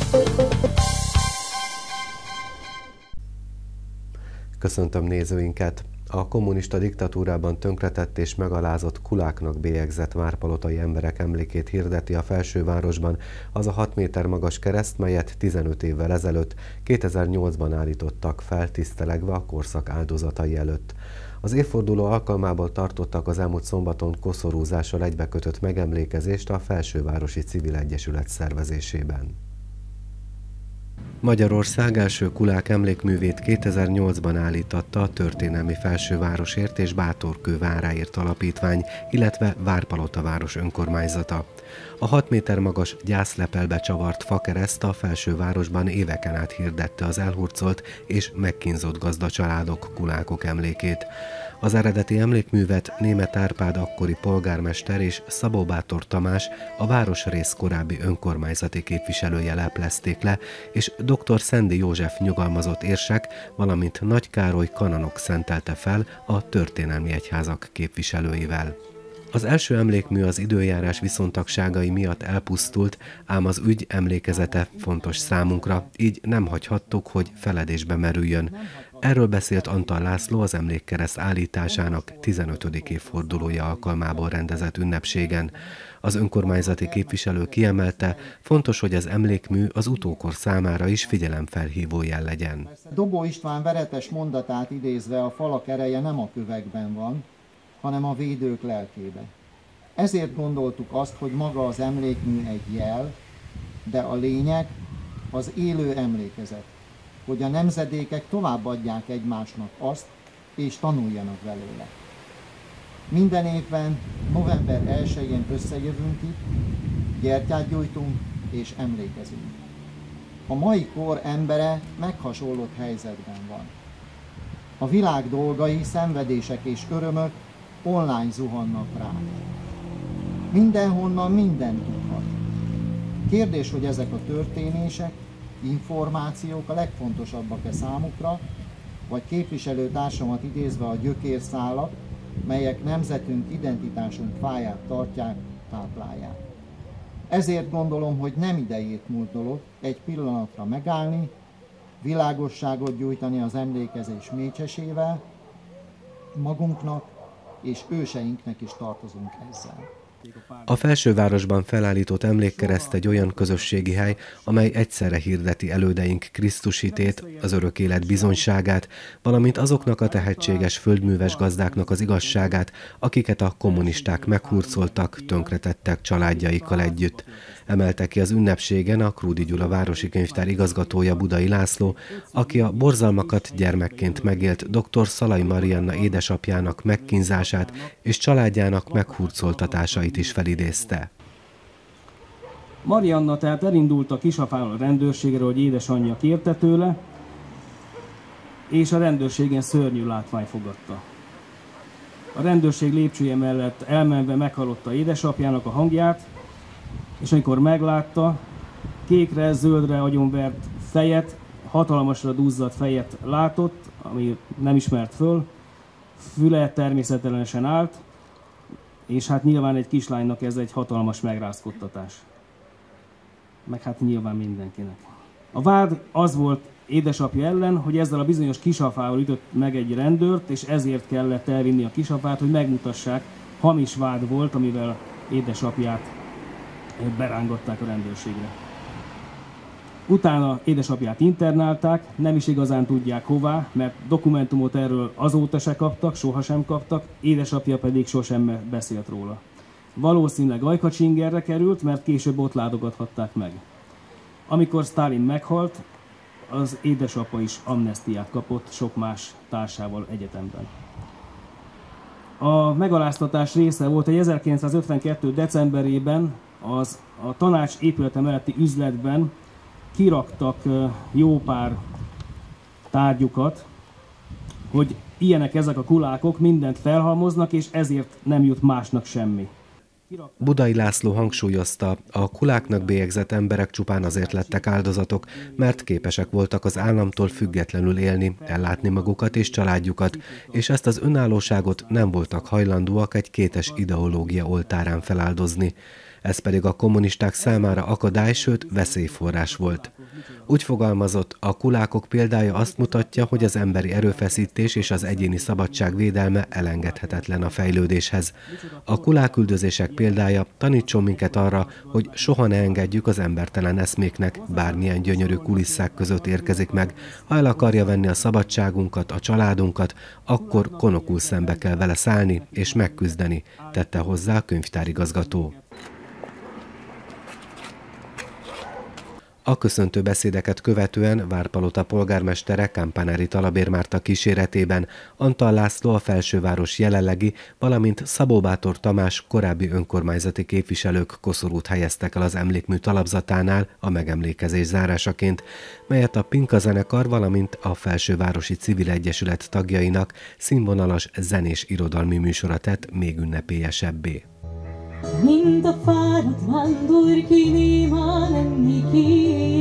Köszöntöm nézőinket! A kommunista diktatúrában tönkretett és megalázott kuláknak bélyegzett várpalotai emberek emlékét hirdeti a Felsővárosban az a 6 méter magas kereszt, melyet 15 évvel ezelőtt, 2008-ban állítottak fel, tisztelegve a korszak áldozatai előtt. Az évforduló alkalmából tartottak az elmúlt szombaton koszorúzással egybekötött megemlékezést a Felsővárosi Civil Egyesület szervezésében. Magyarország első kulák emlékművét 2008-ban állítatta a Történelmi Felsővárosért és Bátorkő váráért alapítvány, illetve Várpalota város önkormányzata. A 6 méter magas gyászlepelbe csavart fakereszt a Felsővárosban éveken át hirdette az elhurcolt és megkínzott gazdacsaládok, kulákok emlékét. Az eredeti emlékművet Németh Árpád akkori polgármester és Szabó Bátor Tamás, a városrész korábbi önkormányzati képviselője leplezték le, és dr. Szendi József nyugalmazott érsek, valamint Nagy Károly kanonok szentelte fel a történelmi egyházak képviselőivel. Az első emlékmű az időjárás viszontagságai miatt elpusztult, ám az ügy emlékezete fontos számunkra, így nem hagyhattuk, hogy feledésbe merüljön. Erről beszélt Antal László az emlékkereszt állításának 15. évfordulója alkalmából rendezett ünnepségen. Az önkormányzati képviselő kiemelte, fontos, hogy az emlékmű az utókor számára is figyelemfelhívó jel legyen. Dobó István veretes mondatát idézve, a falak ereje nem a kövekben van, hanem a védők lelkébe. Ezért gondoltuk azt, hogy maga az emlékmű egy jel, de a lényeg az élő emlékezet, hogy a nemzedékek továbbadják egymásnak azt, és tanuljanak belőle. Minden évben november 1-én összejövünk itt, gyertyát gyújtunk és emlékezünk. A mai kor embere meghasonlott helyzetben van. A világ dolgai, szenvedések és örömök online zuhannak rá. Mindenhonnan mindent tudhat. Kérdés, hogy ezek a történések, információk a legfontosabbak-e számukra, vagy képviselőtársamat idézve a gyökérszálak, melyek nemzetünk, identitásunk fáját tartják, táplálják. Ezért gondolom, hogy nem idejét múlt dolog egy pillanatra megállni, világosságot gyújtani az emlékezés mécsesével, magunknak és őseinknek is tartozunk ezzel. A Felsővárosban felállított emlékkereszt egy olyan közösségi hely, amely egyszerre hirdeti elődeink Krisztusitét, az örök élet bizonyságát, valamint azoknak a tehetséges földműves gazdáknak az igazságát, akiket a kommunisták meghurcoltak, tönkretettek családjaikkal együtt. Emelte ki az ünnepségen a Krúdy Gyula városi könyvtár igazgatója Budai László, aki a borzalmakat gyermekként megélt dr. Szalai Marianna édesapjának megkínzását és családjának meghurcoltatásait is felidézte. Marianna tehát elindult a Kisafáról a rendőrségre, hogy édesanyja kérte tőle, és a rendőrségen szörnyű látvány fogadta. A rendőrség lépcsője mellett elmenve meghallotta édesapjának a hangját, és amikor meglátta, kékre, zöldre agyonvert fejet, hatalmasra duzzadt fejet látott, ami nem ismert föl, füle természetelenesen állt, és hát nyilván egy kislánynak ez egy hatalmas megrázkodtatás. Meg hát nyilván mindenkinek. A vád az volt édesapja ellen, hogy ezzel a bizonyos kisafával ütött meg egy rendőrt, és ezért kellett elvinni a kisafát, hogy megmutassák, hamis vád volt, amivel édesapját berángatták a rendőrségre. Utána édesapját internálták, nem is igazán tudják hová, mert dokumentumot erről azóta se kaptak, sohasem kaptak, édesapja pedig sosem beszélt róla. Valószínűleg Ajkacsingerre került, mert később ott látogathatták meg. Amikor Sztálin meghalt, az édesapa is amnesztiát kapott sok más társával egyetemben. A megaláztatás része volt, hogy 1952. decemberében a tanács épülete melletti üzletben kiraktak jó pár tárgyukat, hogy ilyenek ezek a kulákok, mindent felhalmoznak, és ezért nem jut másnak semmi. Budai László hangsúlyozta, a kuláknak bélyegzett emberek csupán azért lettek áldozatok, mert képesek voltak az államtól függetlenül élni, ellátni magukat és családjukat, és ezt az önállóságot nem voltak hajlandóak egy kétes ideológia oltárán feláldozni. Ez pedig a kommunisták számára akadály, sőt veszélyforrás volt. Úgy fogalmazott, a kulákok példája azt mutatja, hogy az emberi erőfeszítés és az egyéni szabadság védelme elengedhetetlen a fejlődéshez. A kuláküldözések példája tanítson minket arra, hogy soha ne engedjük az embertelen eszméknek, bármilyen gyönyörű kulisszák között érkezik meg. Ha el akarja venni a szabadságunkat, a családunkat, akkor konokul szembe kell vele szállni és megküzdeni, tette hozzá a könyvtárigazgató. A köszöntő beszédeket követően Várpalota polgármestere Campanari Talabér Márta kíséretében Antal László a felsőváros jelenlegi, valamint Szabó Bátor Tamás korábbi önkormányzati képviselők koszorút helyeztek el az emlékmű talapzatánál a megemlékezés zárásaként, melyet a Pinka zenekar, valamint a Felsővárosi Civil Egyesület tagjainak színvonalas zenés irodalmi műsora tett még ünnepélyesebbé. Mint a fáradt vándor, ki némán enni ki.